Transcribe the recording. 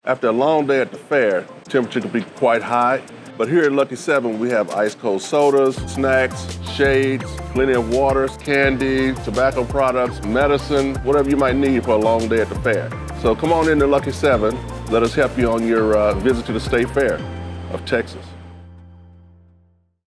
After a long day at the fair, temperature can be quite high. But here at Lucky 7, we have ice cold sodas, snacks, shades, plenty of waters, candy, tobacco products, medicine, whatever you might need for a long day at the fair. So come on in to Lucky 7. Let us help you on your visit to the State Fair of Texas.